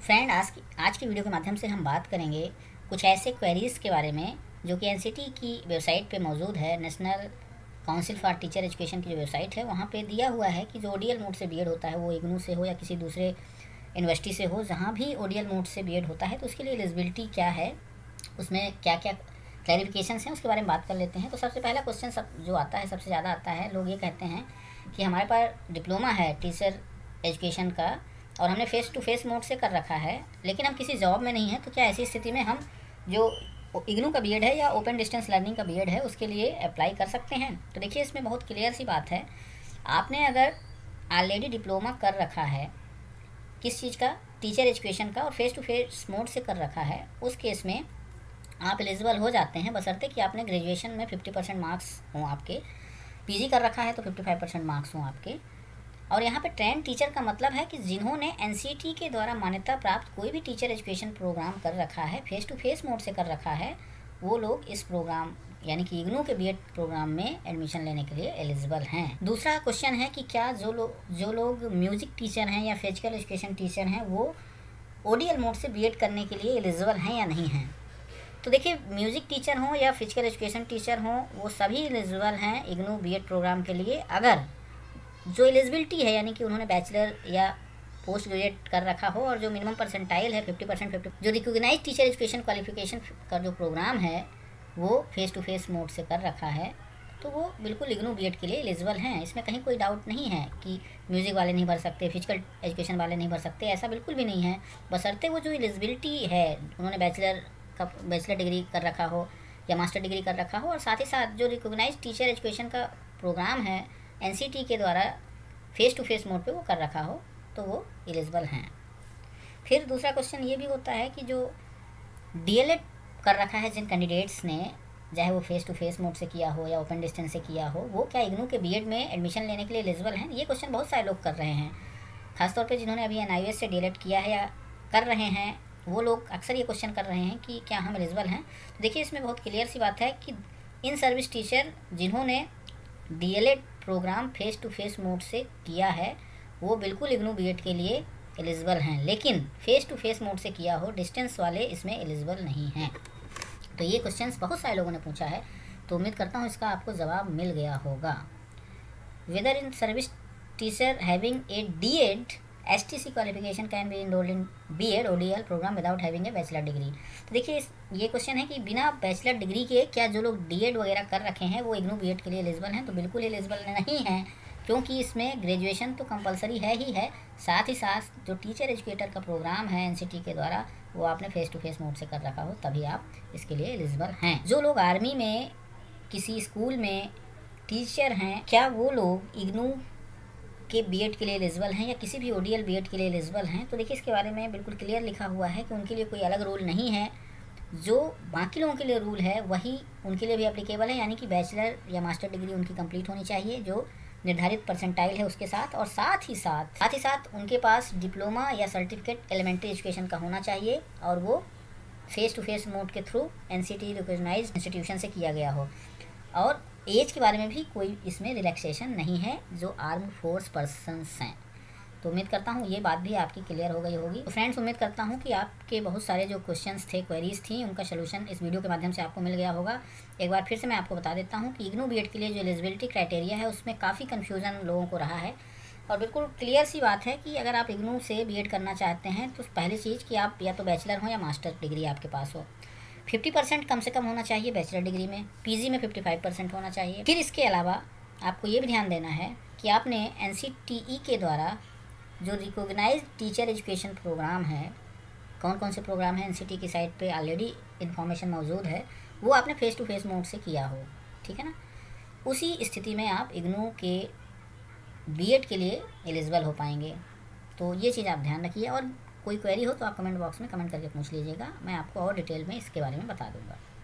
Friend, आज की video के माध्यम से हम बात करेंगे कुछ ऐसे क्वेरीज़ के बारे में जो कि एनसीटी की वेबसाइट पे मौजूद है। National Council for Teacher Education की जो वेबसाइट है वहाँ पे दिया हुआ है कि जो ओडीएल मोड से बीएड होता है वो इग्नू से हो या किसी दूसरे यूनिवर्सिटी से हो, जहाँ भी ओडीएल मोड से बीएड होता है तो उसके लिए एलिजिबिलिटी क्या है, उसमें क्या क्या क्लैरिफिकेशंस हैं, उसके बारे में बात कर लेते हैं। तो सबसे पहला क्वेश्चन जो आता है, सबसे ज़्यादा आता है, लोग ये कहते हैं कि हमारे पास डिप्लोमा है टीचर एजुकेशन का और हमने फेस टू फेस मोड से कर रखा है, लेकिन हम किसी जॉब में नहीं हैं, तो क्या ऐसी स्थिति में हम जो इग्नू का बीएड है या ओपन डिस्टेंस लर्निंग का बीएड है उसके लिए अप्लाई कर सकते हैं? तो देखिए, इसमें बहुत क्लियर सी बात है। आपने अगर ऑलरेडी डिप्लोमा कर रखा है किस चीज़ का, टीचर एजुकेशन का, और फेस टू फेस मोड से कर रखा है, उस केस में आप एलिजिबल हो जाते हैं, बशर्ते कि आपने ग्रेजुएशन में 50% मार्क्स हों आपके, पीजी कर रखा है तो 55% मार्क्स हों आपके। और यहाँ पे ट्रेंड टीचर का मतलब है कि जिन्होंने एनसीटी के द्वारा मान्यता प्राप्त कोई भी टीचर एजुकेशन प्रोग्राम कर रखा है, फेस टू फेस मोड से कर रखा है, वो लोग इस प्रोग्राम यानी कि इग्नू के बीएड प्रोग्राम में एडमिशन लेने के लिए एलिजिबल हैं। दूसरा क्वेश्चन है कि क्या जो लोग म्यूजिक टीचर हैं या फिजिकल एजुकेशन टीचर हैं वो ओडीएल मोड से बीएड करने के लिए एलिजिबल हैं या नहीं हैं? तो देखिए, म्यूज़िक टीचर हों या फिजिकल एजुकेशन टीचर हों, वो सभी एलिजिबल हैं इग्नू बीएड प्रोग्राम के लिए, अगर जो एलिजिबिलिटी है यानी कि उन्होंने बैचलर या पोस्ट ग्रेजुएट कर रखा हो और जो मिनिमम परसेंटाइल है 50%, जो रिकॉग्नाइज्ड टीचर एजुकेशन क्वालिफिकेशन का जो प्रोग्राम है वो फेस टू फेस मोड से कर रखा है, तो वो बिल्कुल इग्नू बीएड के लिए एलिजिबल हैं। इसमें कहीं कोई डाउट नहीं है कि म्यूज़िक वाले नहीं भर सकते, फिजिकल एजुकेशन वाले नहीं भर सकते, ऐसा बिल्कुल भी नहीं है। बशर्ते वो जो एलिजिबिलिटी है, उन्होंने बैचलर डिग्री कर रखा हो या मास्टर डिग्री कर रखा हो, और साथ ही साथ जो रिकॉग्नाइज्ड टीचर एजुकेशन का प्रोग्राम है एनसीटी के द्वारा फेस टू फेस मोड पे वो कर रखा हो, तो वो एलिजिबल हैं। फिर दूसरा क्वेश्चन ये भी होता है कि जो डीएलएड कर रखा है जिन कैंडिडेट्स ने, चाहे वो फेस टू फेस मोड से किया हो या ओपन डिस्टेंस से किया हो, वो क्या इग्नू के बीएड में एडमिशन लेने के लिए एलिजिबल हैं? ये क्वेश्चन बहुत सारे लोग कर रहे हैं, खासतौर पर जिन्होंने अभी एनआईएस से डीएलएड किया है या कर रहे हैं, वो लोग अक्सर ये क्वेश्चन कर रहे हैं कि क्या हम एलिजिबल हैं। तो देखिए, इसमें बहुत क्लियर सी बात है कि इन सर्विस टीचर जिन्होंने DElEd programme face to face mode से किया है वो बिल्कुल इग्नू बीएड के लिए एलिजिबल हैं, लेकिन फेस टू फेस मोड से किया हो डिस्टेंस वाले इसमें एलिजिबल नहीं हैं। तो ये क्वेश्चंस बहुत सारे लोगों ने पूछा है, तो उम्मीद करता हूँ इसका आपको जवाब मिल गया होगा। Whether in service teacher having a DEd STC qualification can be enrolled in BEd ODL programme without having a bachelor degree. तो देखिए, ये क्वेश्चन है कि बिना बैचलर डिग्री के क्या जो लोग डीएड वगैरह कर रखे हैं वो इग्नू बीएड के लिए एलिजिबल हैं? तो बिल्कुल एलिजिबल नहीं हैं, क्योंकि इसमें ग्रेजुएशन तो कंपलसरी है ही है, साथ ही साथ जो टीचर एजुकेटर का प्रोग्राम है एनसीटी के द्वारा वो आपने फेस टू फेस मोड से कर रखा हो, तभी आप इसके लिए एलिजिबल हैं। जो लोग आर्मी में किसी स्कूल में टीचर हैं, क्या वो लोग इग्नू के बीएड के लिए एलिजिबल हैं या किसी भी ओडीएल बीएड के लिए एलिजिबल हैं? तो देखिए, इसके बारे में बिल्कुल क्लियर लिखा हुआ है कि उनके लिए कोई अलग रूल नहीं है। जो बाकी लोगों के लिए रूल है वही उनके लिए भी एप्लीकेबल है, यानी कि बैचलर या मास्टर डिग्री उनकी कंप्लीट होनी चाहिए जो निर्धारित परसेंटाइल है उसके साथ, और साथ ही साथ उनके पास डिप्लोमा या सर्टिफिकेट एलिमेंट्री एजुकेशन का होना चाहिए, और वो फेस टू फेस मोड के थ्रू एनसीटी रिकॉग्नाइज्ड इंस्टीट्यूशन से किया गया हो। और एज के बारे में भी कोई इसमें रिलैक्सेशन नहीं है जो आर्म फोर्स पर्सन्स हैं। तो उम्मीद करता हूँ ये बात भी आपकी क्लियर हो गई होगी। तो फ्रेंड्स, उम्मीद करता हूँ कि आपके बहुत सारे जो क्वेश्चंस थे, क्वेरीज थी, उनका सोल्यूशन इस वीडियो के माध्यम से आपको मिल गया होगा। एक बार फिर से मैं आपको बता देता हूँ कि इग्नू बीएड के लिए जो एलिजिबिलिटी क्राइटेरिया है उसमें काफ़ी कन्फ्यूज़न लोगों को रहा है, और बिल्कुल क्लियर सी बात है कि अगर आप इग्नू से बीएड करना चाहते हैं तो पहली चीज़ कि आप या तो बैचलर हो या मास्टर डिग्री आपके पास हो, 50% कम से कम होना चाहिए बैचलर डिग्री में, पीजी में 55% होना चाहिए। फिर इसके अलावा आपको ये भी ध्यान देना है कि आपने एनसीटीई के द्वारा जो रिकॉग्नाइज्ड टीचर एजुकेशन प्रोग्राम है, कौन कौन से प्रोग्राम है एनसीटी की साइट पे ऑलरेडी इन्फॉर्मेशन मौजूद है, वो आपने फेस टू फेस मोड से किया हो, ठीक है ना। उसी स्थिति में आप इग्नू के बीएड के लिए एलिजिबल हो पाएंगे। तो ये चीज़ आप ध्यान रखिए, और कोई क्वेरी हो तो आप कमेंट बॉक्स में कमेंट करके पूछ लीजिएगा, मैं आपको और डिटेल में इसके बारे में बता दूंगा।